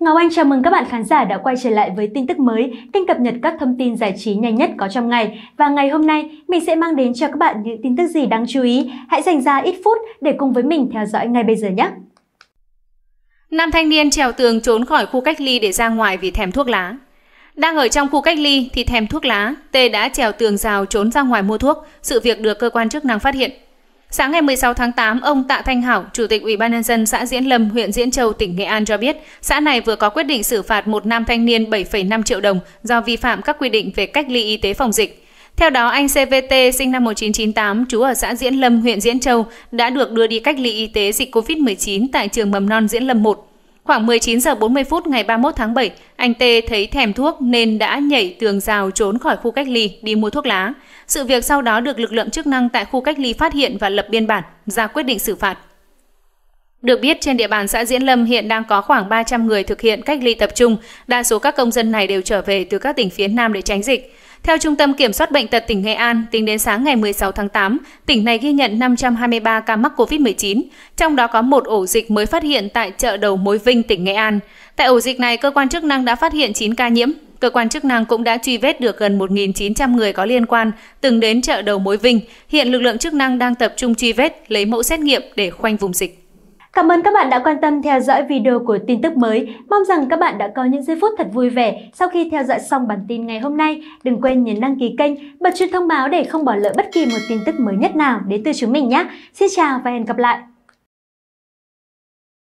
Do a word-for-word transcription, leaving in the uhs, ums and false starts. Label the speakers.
Speaker 1: Ngọc Anh chào mừng các bạn khán giả đã quay trở lại với tin tức mới, kênh cập nhật các thông tin giải trí nhanh nhất có trong ngày. Và ngày hôm nay, mình sẽ mang đến cho các bạn những tin tức gì đáng chú ý. Hãy dành ra ít phút để cùng với mình theo dõi ngay bây giờ nhé!
Speaker 2: Nam thanh niên trèo tường trốn khỏi khu cách ly để ra ngoài vì thèm thuốc lá. Đang ở trong khu cách ly thì thèm thuốc lá, T đã trèo tường rào trốn ra ngoài mua thuốc, sự việc được cơ quan chức năng phát hiện. Sáng ngày mười sáu tháng tám, ông Tạ Thanh Hảo, Chủ tịch Ủy ban nhân dân xã Diễn Lâm, huyện Diễn Châu, tỉnh Nghệ An cho biết, xã này vừa có quyết định xử phạt một nam thanh niên bảy phẩy năm triệu đồng do vi phạm các quy định về cách ly y tế phòng dịch. Theo đó, anh xê vê tê sinh năm một nghìn chín trăm chín mươi tám, trú ở xã Diễn Lâm, huyện Diễn Châu, đã được đưa đi cách ly y tế dịch Covid mười chín tại trường mầm non Diễn Lâm một. Khoảng mười chín giờ bốn mươi phút ngày ba mươi mốt tháng bảy, anh T thấy thèm thuốc nên đã nhảy tường rào trốn khỏi khu cách ly đi mua thuốc lá. Sự việc sau đó được lực lượng chức năng tại khu cách ly phát hiện và lập biên bản, ra quyết định xử phạt. Được biết, trên địa bàn xã Diễn Lâm hiện đang có khoảng ba trăm người thực hiện cách ly tập trung, đa số các công dân này đều trở về từ các tỉnh phía Nam để tránh dịch. Theo Trung tâm Kiểm soát Bệnh tật tỉnh Nghệ An, tính đến sáng ngày mười sáu tháng tám, tỉnh này ghi nhận năm trăm hai mươi ba ca mắc Covid mười chín, trong đó có một ổ dịch mới phát hiện tại chợ đầu mối Vinh, tỉnh Nghệ An. Tại ổ dịch này, cơ quan chức năng đã phát hiện chín ca nhiễm. Cơ quan chức năng cũng đã truy vết được gần một nghìn chín trăm người có liên quan từng đến chợ đầu mối Vinh. Hiện lực lượng chức năng đang tập trung truy vết, lấy mẫu xét nghiệm để khoanh vùng dịch.
Speaker 1: Cảm ơn các bạn đã quan tâm theo dõi video của tin tức mới. Mong rằng các bạn đã có những giây phút thật vui vẻ sau khi theo dõi xong bản tin ngày hôm nay. Đừng quên nhấn đăng ký kênh, bật chuông thông báo để không bỏ lỡ bất kỳ một tin tức mới nhất nào đến từ chúng mình nhé. Xin chào và hẹn gặp lại!